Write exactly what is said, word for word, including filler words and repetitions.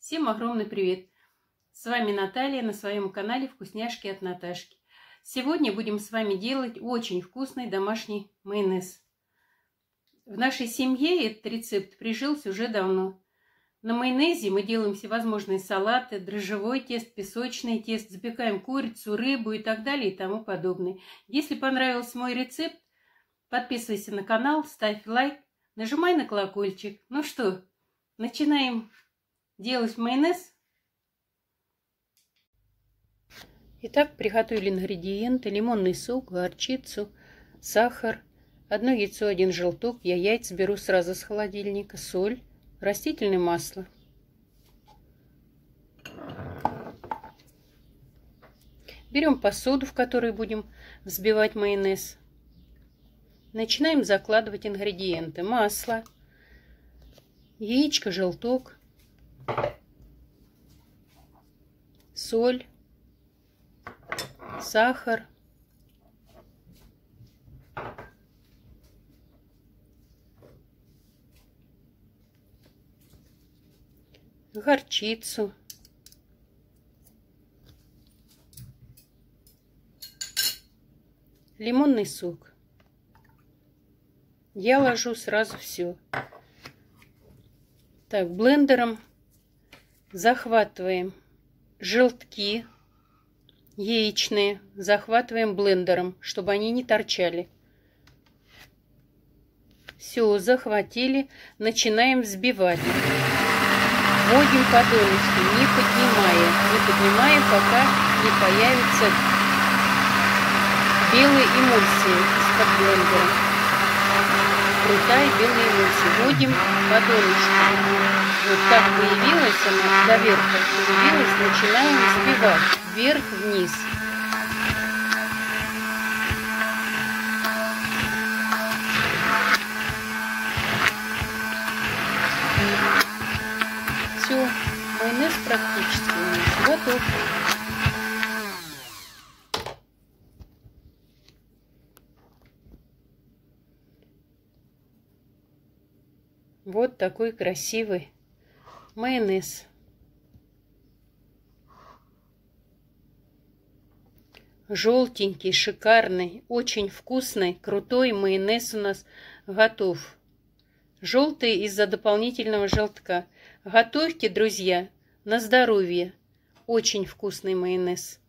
Всем огромный привет! С вами Наталья на своем канале Вкусняшки от Наташки. Сегодня будем с вами делать очень вкусный домашний майонез. В нашей семье этот рецепт прижился уже давно. На майонезе мы делаем всевозможные салаты, дрожжевой тест, песочный тест, запекаем курицу, рыбу и так далее и тому подобное. Если понравился мой рецепт, подписывайся на канал, ставь лайк, нажимай на колокольчик. Ну что, начинаем делать майонез. Итак, приготовили ингредиенты: лимонный сок, горчицу, сахар, одно яйцо, один желток. Я яйца беру сразу с холодильника, соль, растительное масло. Берем посуду, в которой будем взбивать майонез. Начинаем закладывать ингредиенты: масло, яичко, желток, соль, сахар, горчицу, лимонный сок. Я ложу сразу все. Так, блендером захватываем желтки яичные, захватываем блендером, чтобы они не торчали. Все, захватили, начинаем взбивать. Вводим по донышку, не поднимая, не поднимая, пока не появится белая эмульсия из-под блендера. Крутая белая эмульсия. Вводим по донышку. Вот так появилась она, до верха появилась, начинаем взбивать вверх-вниз. Все, майонез практически у нас готов. Вот такой красивый майонез. Желтенький, шикарный, очень вкусный, крутой майонез у нас готов. Желтый из-за дополнительного желтка. Готовьте, друзья, на здоровье. Очень вкусный майонез.